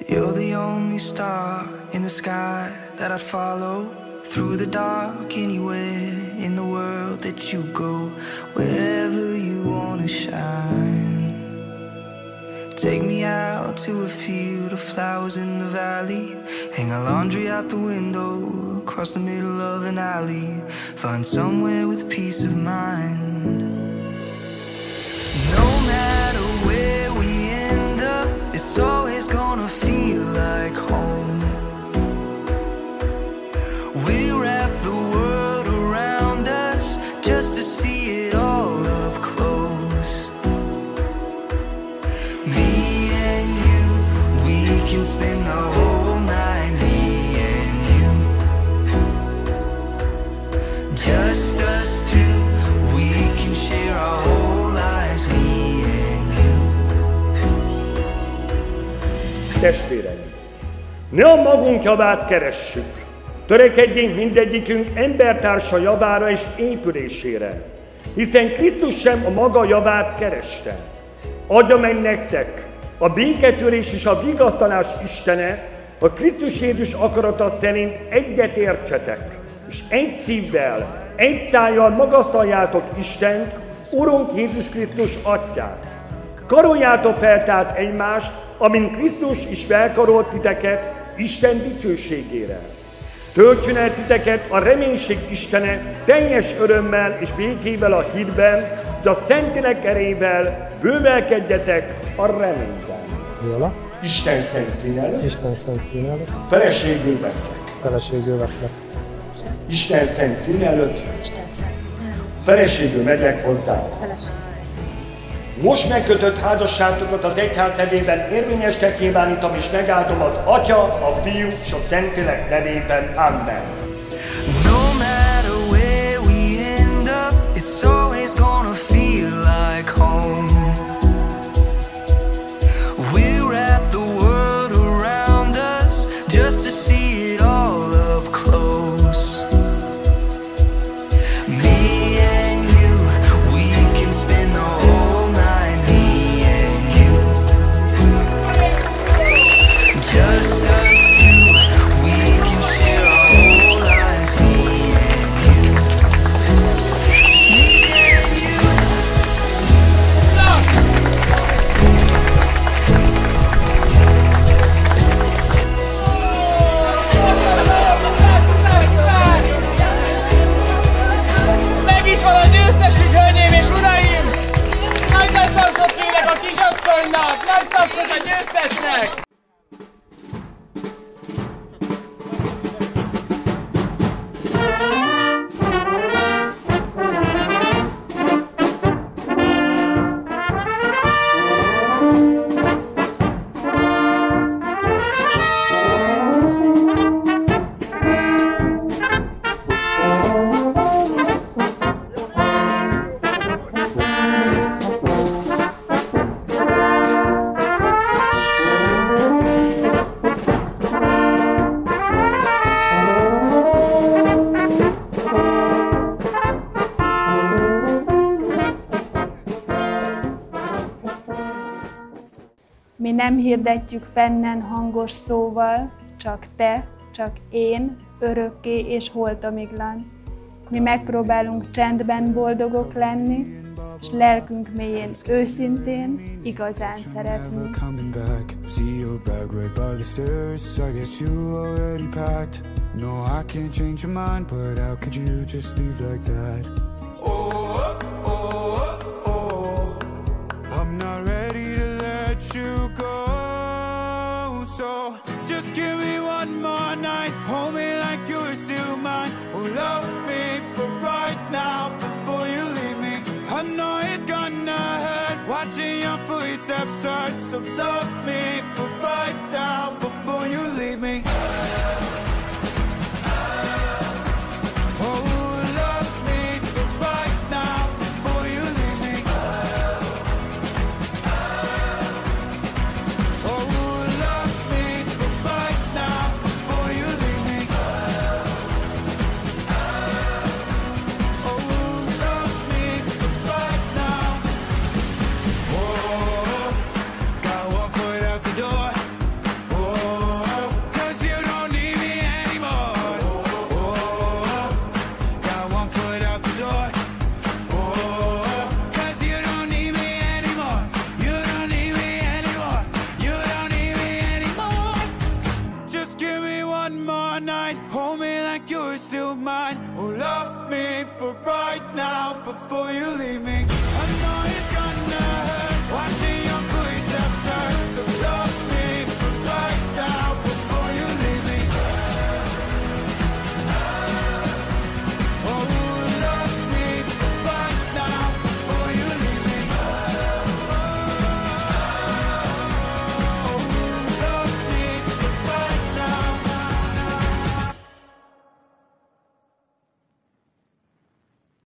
You're the only star in the sky that I'd follow through the dark, anywhere in the world that you go, wherever you wanna shine. Take me out to a field of flowers in the valley, hang our laundry out the window, across the middle of an alley, find somewhere with peace of mind. No matter where we end up, it's always gonna feel like home. We'll wrap the world around us just to see it all up close. Me and you, we can spend the whole night, me and you. Just us two, we can share our whole lives, me and you. Testvéreim, ne a magunk javát keressük, törekedjünk mindegyikünk embertársa javára és épülésére, hiszen Krisztus sem a maga javát kereste. Adja meg nektek a béketörés és a vigasztalás Istene, a Krisztus Jézus akarata szerint egyet értsetek, és egy szívvel, egy szájjal magasztaljátok Istent, Urunk Jézus Krisztus Atyát. Karoljátok fel tehát egymást, amint Krisztus is felkarolt titeket Isten dicsőségére. Töltsön el titeket a reménység Istene teljes örömmel és békével a hitben, hogy a Szentlélek erejével bővelkedjetek a reményben. Jóla. Isten szent szín előtt. Isten szent szín előtt. Feleségül veszlek. Feleségül veszlek. Isten szent szín előtt. Feleségül megyek hozzá. Most megkötött házasságotokat az egyház nevében érvényesnek nyilvánítom és megáldom az Atya, a Fiú és a Szentlélek nevében. Amen. No matter where we end up, it's always gonna feel like home. We'll wrap the world around us just to see it all up close. Me and you, we can spend the whole night, me and you. Just us two, we can share our whole lives, me and you. Just me and you. Meg is van a győztesünk, hölgyeim és uraim! Nagy tapsot kérek a kisasszonynak! Nagy tapsot a győztesnek! Mi nem hirdetjük fennen hangos szóval, csak te, csak én, örökké és holtamiglan. Mi megpróbálunk csendben boldogok lenni, és lelkünk mélyén őszintén, igazán szeretni. You go, so just give me one more night, hold me like you're still mine. Oh, love me for right now before you leave me. I know it's gonna hurt watching your footsteps start, so love me for right now before you leave me. Got one foot out the door, for right now before you leave me.